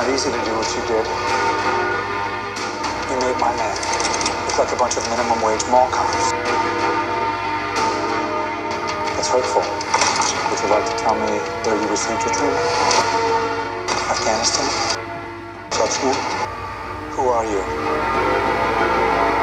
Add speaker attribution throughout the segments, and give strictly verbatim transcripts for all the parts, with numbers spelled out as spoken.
Speaker 1: not easy to do what you did. You made my men look like a bunch of minimum wage mall cops. It's hurtful. Would you like to tell me where you received your training? Afghanistan? Chechnya? Who are you?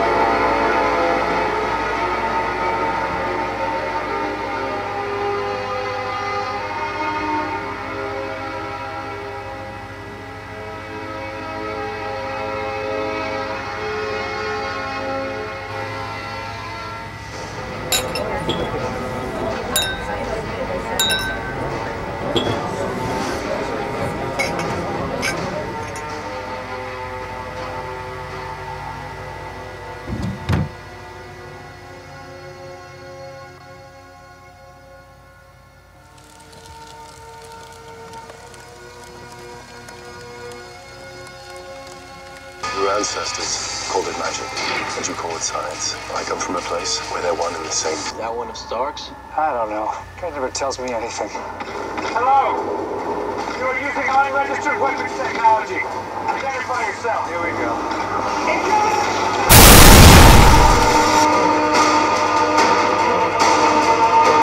Speaker 2: Your ancestors called it magic, and you call it science. I come from a place where they're one and the same.
Speaker 3: Is that one of Stark's?
Speaker 1: I don't know. Guy never tells me anything.
Speaker 4: Hello! You are using unregistered weapons technology. Identify yourself.
Speaker 1: Here we go.
Speaker 4: Incoming!